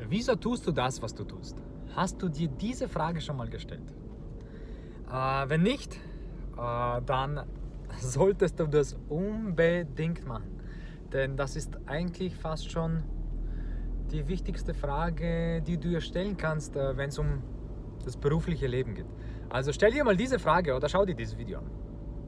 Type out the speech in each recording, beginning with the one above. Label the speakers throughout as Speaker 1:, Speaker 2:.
Speaker 1: Wieso tust du das, was du tust? Hast du dir diese Frage schon mal gestellt? Wenn nicht, dann solltest du das unbedingt machen. Denn das ist eigentlich fast schon die wichtigste Frage, die du dir stellen kannst, wenn es um das berufliche Leben geht. Also stell dir mal diese Frage oder schau dir dieses Video an.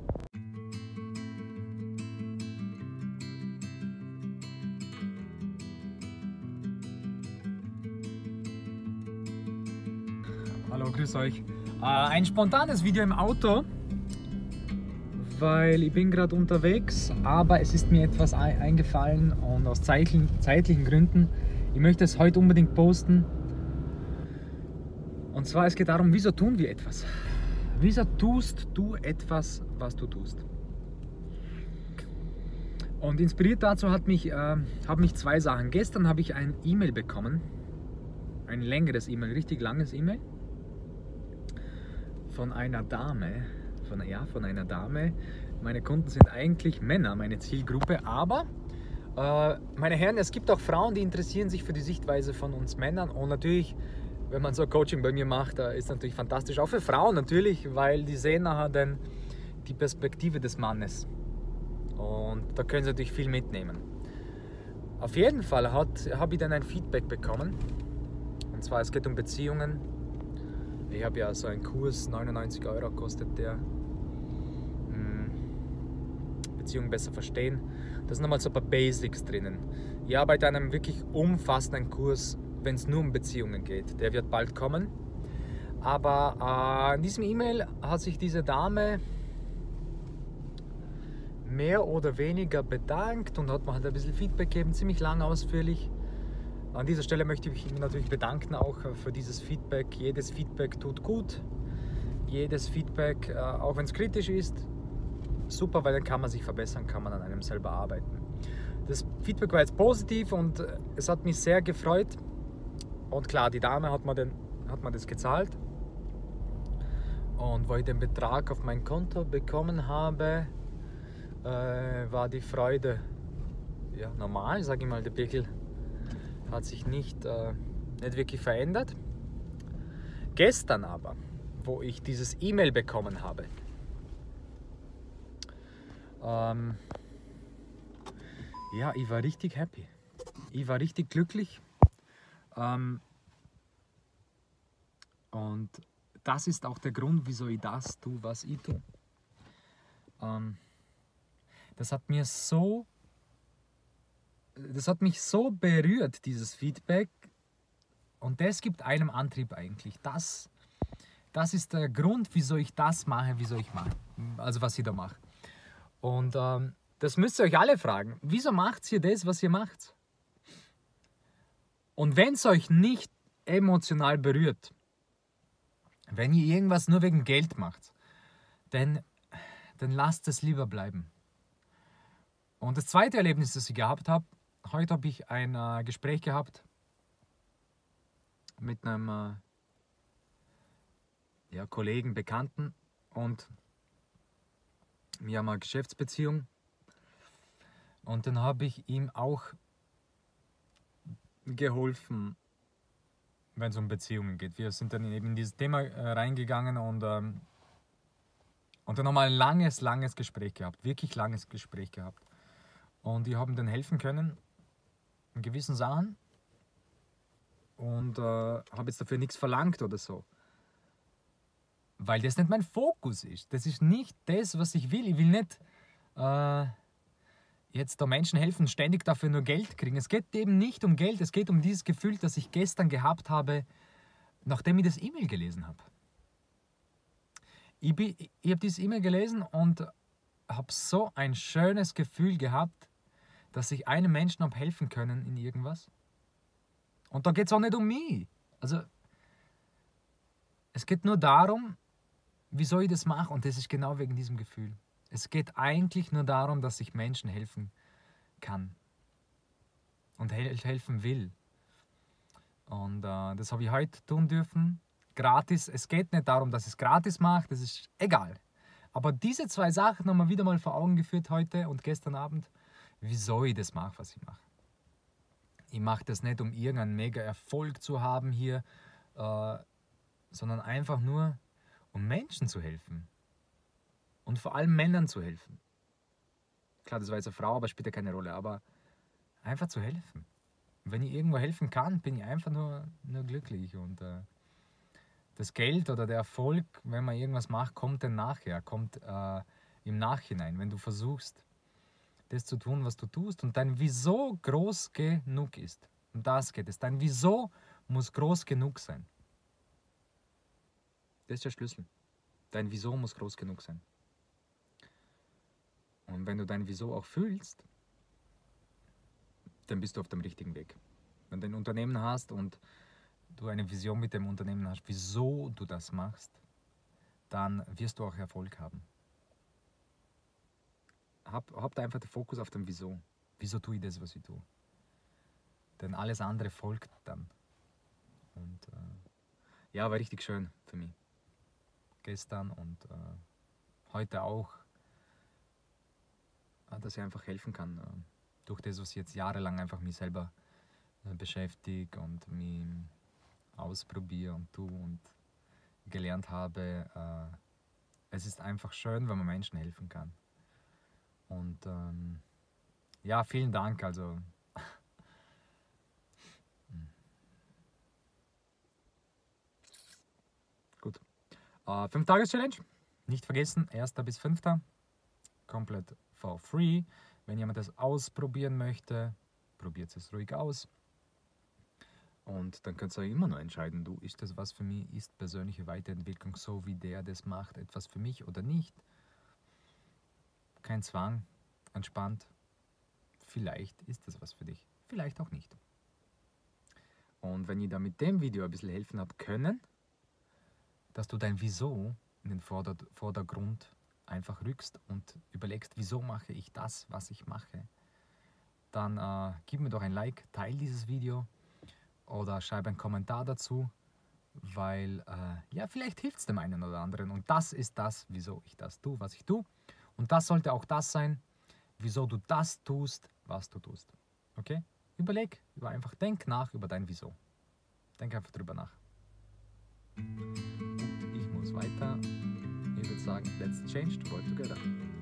Speaker 1: Hallo, grüß euch. Ein spontanes Video im Auto, weil ich bin gerade unterwegs, aber es ist mir etwas eingefallen und aus zeitlichen Gründen, ich möchte es heute unbedingt posten. Und zwar, es geht darum, wieso tun wir etwas? Wieso tust du etwas, was du tust? Und inspiriert dazu haben mich zwei Sachen. Gestern habe ich ein E-Mail bekommen, ein längeres E-Mail, richtig langes E-Mail, von einer Dame, von einer Dame. Meine Kunden sind eigentlich Männer, meine Zielgruppe, aber meine Herren, es gibt auch Frauen, die interessieren sich für die Sichtweise von uns Männern. Und natürlich, wenn man so Coaching bei mir macht, ist natürlich fantastisch, auch für Frauen natürlich, weil die sehen nachher dann die Perspektive des Mannes. Und da können sie natürlich viel mitnehmen. Auf jeden Fall habe ich dann ein Feedback bekommen. Und zwar, es geht um Beziehungen. Ich habe ja so einen Kurs, 99 € kostet der. Beziehungen besser verstehen. Da sind nochmal so ein paar Basics drinnen. Ich arbeite an einem wirklich umfassenden Kurs, wenn es nur um Beziehungen geht. Der wird bald kommen. Aber in diesem E-Mail hat sich diese Dame mehr oder weniger bedankt und hat mir halt ein bisschen Feedback gegeben, ziemlich lang, ausführlich. An dieser Stelle möchte ich mich natürlich bedanken auch für dieses Feedback. Jedes Feedback tut gut. Jedes Feedback, auch wenn es kritisch ist, super, weil dann kann man sich verbessern, kann man an einem selber arbeiten. Das Feedback war jetzt positiv und es hat mich sehr gefreut. Und klar, die Dame hat mir das gezahlt. Und wo ich den Betrag auf mein Konto bekommen habe, war die Freude normal, sage ich mal. Der Pickel hat sich nicht wirklich verändert. Gestern aber, wo ich dieses E-Mail bekommen habe, ich war richtig happy. Ich war richtig glücklich. Und das ist auch der Grund, wieso ich das tue, was ich tue. Das hat mich so berührt, dieses Feedback. Und das gibt einem Antrieb eigentlich. Das ist der Grund, wieso ich das mache, also was ich da mache. Und das müsst ihr euch alle fragen. Wieso macht ihr das, was ihr macht? Und wenn es euch nicht emotional berührt, wenn ihr irgendwas nur wegen Geld macht, dann lasst es lieber bleiben. Und das zweite Erlebnis, das ich gehabt habe, heute habe ich ein Gespräch gehabt mit einem Kollegen, Bekannten, und wir haben eine Geschäftsbeziehung. Und dann habe ich ihm auch geholfen, wenn es um Beziehungen geht. Wir sind dann eben in dieses Thema reingegangen und dann haben wir ein langes Gespräch gehabt, wirklich langes Gespräch gehabt. Und ich habe ihm dann helfen können in gewissen Sachen und habe jetzt dafür nichts verlangt oder so. Weil das nicht mein Fokus ist. Das ist nicht das, was ich will. Ich will nicht jetzt da Menschen helfen, ständig dafür nur Geld kriegen. Es geht eben nicht um Geld, es geht um dieses Gefühl, das ich gestern gehabt habe, nachdem ich das E-Mail gelesen habe. Ich habe dieses E-Mail gelesen und habe so ein schönes Gefühl gehabt, dass ich einem Menschen habe helfen können in irgendwas. Und da geht es auch nicht um mich. Also es geht nur darum, wieso ich das mache, und das ist genau wegen diesem Gefühl. Es geht eigentlich nur darum, dass ich Menschen helfen kann und helfen will. Und das habe ich heute tun dürfen, gratis. Es geht nicht darum, dass ich es gratis mache, das ist egal. Aber diese zwei Sachen haben wir wieder mal vor Augen geführt heute und gestern Abend, wieso ich das mache, was ich mache. Ich mache das nicht, um irgendeinen mega Erfolg zu haben hier, sondern einfach nur, um Menschen zu helfen. Und vor allem Männern zu helfen. Klar, das war jetzt eine Frau, aber spielt ja keine Rolle. Aber einfach zu helfen. Und wenn ich irgendwo helfen kann, bin ich einfach nur glücklich. Und das Geld oder der Erfolg, wenn man irgendwas macht, kommt dann nachher, kommt im Nachhinein, wenn du versuchst, das zu tun, was du tust und dein Wieso groß genug ist. Um das geht es. Dein Wieso muss groß genug sein. Das ist der Schlüssel. Dein Wieso muss groß genug sein. Und wenn du dein Wieso auch fühlst, dann bist du auf dem richtigen Weg. Wenn du ein Unternehmen hast und du eine Vision mit dem Unternehmen hast, wieso du das machst, dann wirst du auch Erfolg haben. Hab einfach den Fokus auf dem Wieso. Wieso tue ich das, was ich tue? Denn alles andere folgt dann. Und ja, war richtig schön für mich. Gestern und heute auch, dass ich einfach helfen kann. Durch das, was ich jetzt jahrelang einfach mich selber beschäftige und mich ausprobiere und tue und gelernt habe. Es ist einfach schön, wenn man Menschen helfen kann. Und ja, vielen Dank. Also gut. 5-Tages-Challenge. Nicht vergessen, 1. bis 5. Komplett for free. Wenn jemand das ausprobieren möchte, probiert es ruhig aus. Und dann könnt ihr immer noch entscheiden, du, ist das was für mich, ist persönliche Weiterentwicklung so, wie der das macht, etwas für mich oder nicht. Kein Zwang, entspannt. Vielleicht ist das was für dich, vielleicht auch nicht. Und wenn ich da mit dem Video ein bisschen helfen habe können, dass du dein Wieso in den Vordergrund einfach rückst und überlegst, wieso mache ich das, was ich mache, dann gib mir doch ein Like, teile dieses Video oder schreib einen Kommentar dazu, weil ja, vielleicht hilft es dem einen oder anderen. Und das ist das, wieso ich das tue, was ich tue. Und das sollte auch das sein, wieso du das tust, was du tust. Okay? Denk nach über dein Wieso. Denk einfach drüber nach. Und ich muss weiter. Ich würde sagen, let's change the world together.